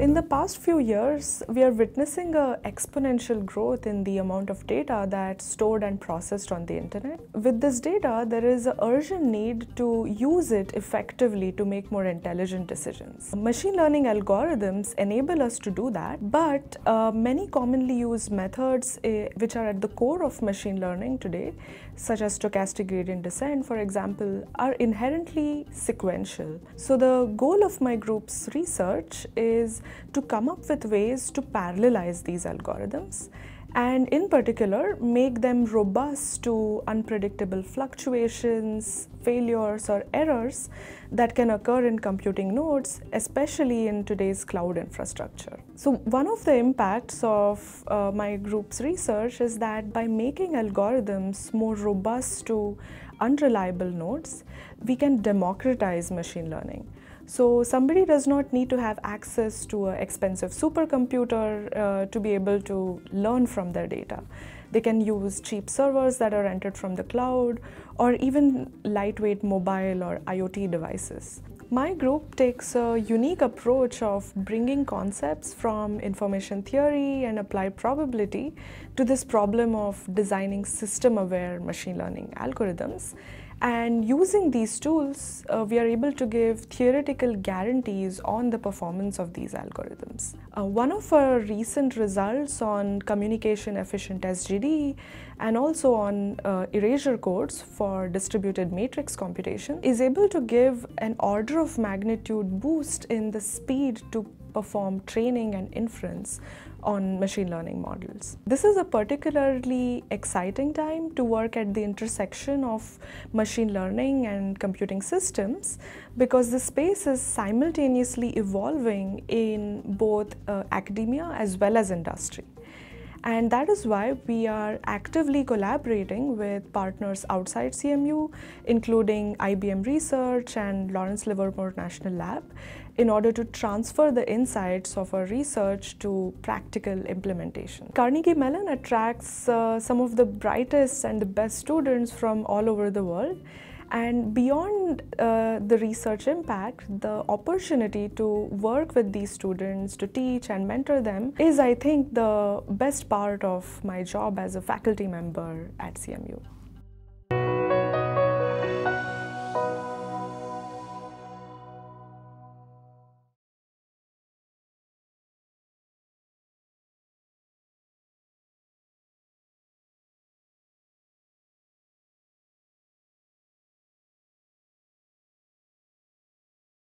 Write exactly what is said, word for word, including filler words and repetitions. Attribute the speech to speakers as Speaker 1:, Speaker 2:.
Speaker 1: In the past few years, we are witnessing an exponential growth in the amount of data that's stored and processed on the internet. With this data, there is an urgent need to use it effectively to make more intelligent decisions. Machine learning algorithms enable us to do that, but uh, many commonly used methods uh, which are at the core of machine learning today, such as stochastic gradient descent, for example, are inherently sequential. So the goal of my group's research is to come up with ways to parallelize these algorithms and in particular make them robust to unpredictable fluctuations, failures or errors that can occur in computing nodes, especially in today's cloud infrastructure. So one of the impacts of uh, my group's research is that by making algorithms more robust to unreliable nodes, we can democratize machine learning. So somebody does not need to have access to an expensive supercomputer uh, to be able to learn from their data. They can use cheap servers that are rented from the cloud or even lightweight mobile or IoT devices. My group takes a unique approach of bringing concepts from information theory and applied probability to this problem of designing system-aware machine learning algorithms. And using these tools, uh, we are able to give theoretical guarantees on the performance of these algorithms. Uh, one of our recent results on communication efficient S G D and also on uh, erasure codes for distributed matrix computation is able to give an order of magnitude boost in the speed to perform training and inference on machine learning models. This is a particularly exciting time to work at the intersection of machine learning and computing systems because the space is simultaneously evolving in both uh, academia as well as industry. And that is why we are actively collaborating with partners outside C M U, including I B M Research and Lawrence Livermore National Lab, in order to transfer the insights of our research to practical implementation. Carnegie Mellon attracts uh, some of the brightest and the best students from all over the world. And beyond uh, the research impact, the opportunity to work with these students, to teach and mentor them is, I think, the best part of my job as a faculty member at C M U.